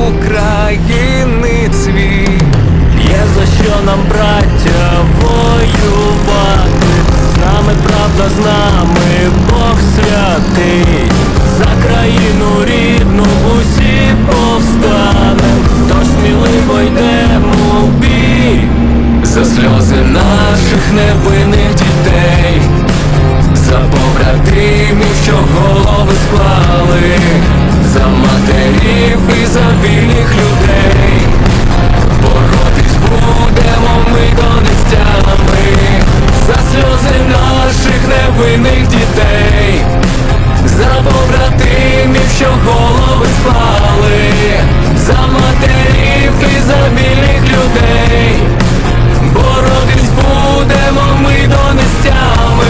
України цвіт. Є за що нам, браття, воювати. З нами правда, з нами Бог святий. За країну рідну усі повстанем, тож сміливо йдемо в бій. За сльози наших невинних дітей, за побратимів, що голови склали, за матерів і за вільних людей. Боротись будемо ми до нестями, за сльози наших невинних дітей, за побратимів, що голови склали, за матерів і за вільних людей. Боротись будемо ми до нестями.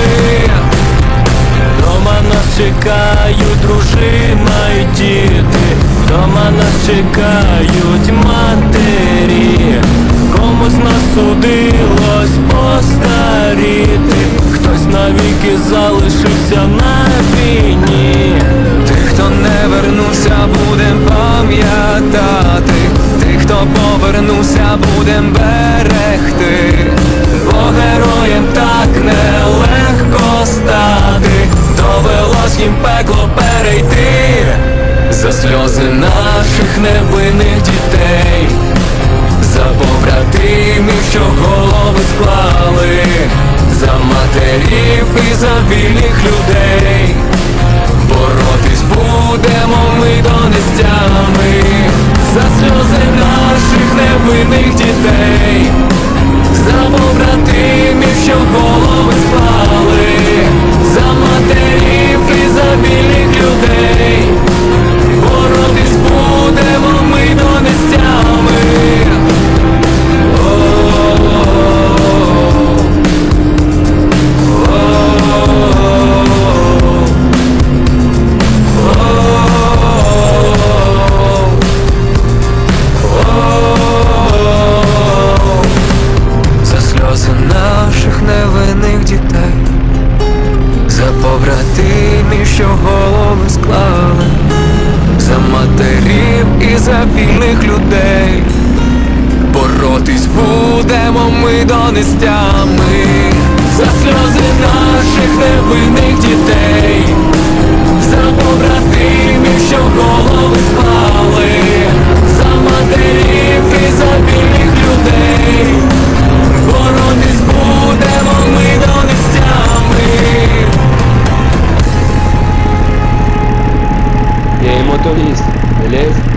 Дома нас чекають дружина і діти, дома нас чекають матері. Комусь нас судилось постаріти, хтось навіки залишився на війні. Тих, хто не вернувся, будем пам'ятати. Тих, хто повернувся, будем берегти. Бо героєм так нелегко стати, довелось їм пекло перейти. За сльози наших невинних дітей, за побратимів, що голови склали, за матерів і за вільних людей. Боротись будемо ми до нестями, за сльози наших невинних дітей, за побратимів, що голови склали, за матерів і за вільних людей. Боротись будемо ми до нестями. За сльози наших невинних дітей, за побратимів, що голови склали, за матерів і за вільних людей. Боротись будемо ми до нестями, за сльози наших невинних дітей, за побратимів, що голови склали, за матерів і за вільних людей. Боротись будемо ми до нестями. Я и моторист, beleza?